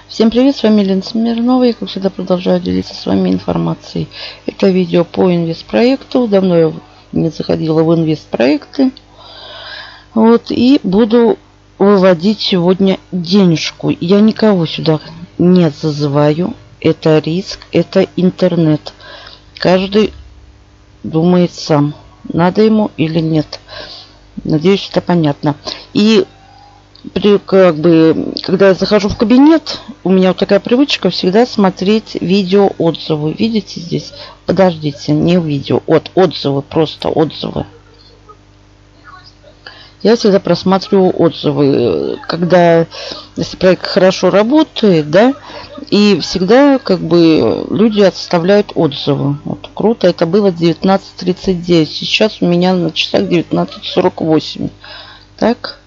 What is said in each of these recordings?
Всем привет, с вами Лена Смирнова. Я, как всегда, продолжаю делиться с вами информацией. Это видео по инвестпроекту. Давно я не заходила в инвестпроекты. И буду выводить сегодня денежку. Я никого сюда не зазываю. Это риск, это интернет. Каждый думает сам, надо ему или нет. Надеюсь, это понятно. И когда я захожу в кабинет, у меня вот такая привычка всегда смотреть видео отзывы. Видите здесь? Подождите, не видео, отзывы, просто отзывы. Я всегда просматриваю отзывы, если проект хорошо работает, да, и всегда люди оставляют отзывы. Вот круто, это было 19:39, сейчас у меня на часах 19:48. Так.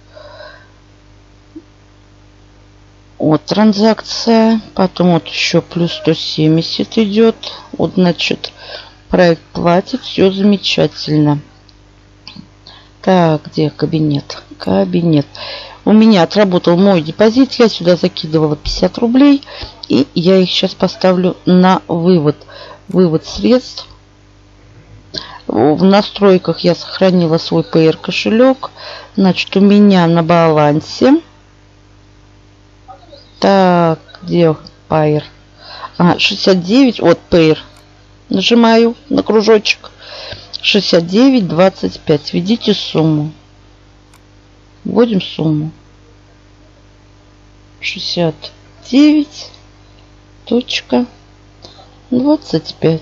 Вот транзакция, потом вот еще плюс 170 идет. Вот, значит, проект платит, все замечательно. Так, где кабинет? Кабинет. У меня отработал мой депозит, я сюда закидывала 50 рублей, и я их сейчас поставлю на вывод. Вывод средств. В настройках я сохранила свой PR кошелек. Значит, у меня на балансе. Так, где Payer? 69, вот Payer. Нажимаю на кружочек. 69,25. Введите сумму. Вводим сумму. 69.25.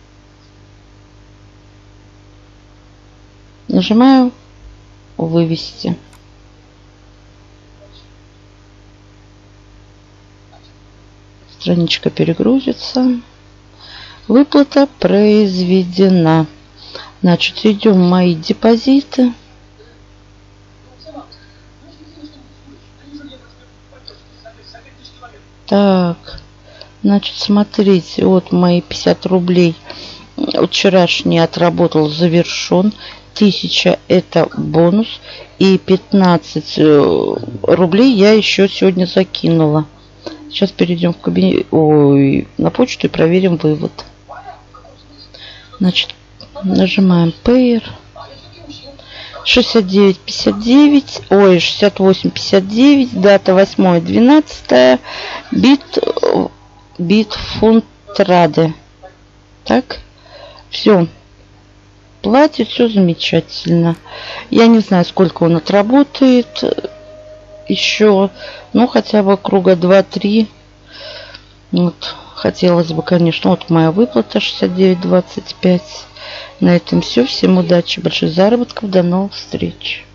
Нажимаю вывести. Страничка перегрузится. Выплата произведена. Значит, идем в мои депозиты. Так, значит, смотрите, вот мои 50 рублей вчерашний отработал, завершен. 1000 это бонус. И 15 рублей я еще сегодня закинула. Сейчас перейдем в кабинет, на почту и проверим вывод. Значит, нажимаем Payer. 69,59. 68,59. Дата 8.12. Bitfundrade. Так. Все. Платит, все замечательно. Я не знаю, сколько он отработает. Еще, хотя бы круга 2-3. Вот, хотелось бы, конечно. Вот моя выплата 69,25. На этом все. Всем удачи, больших заработков. До новых встреч.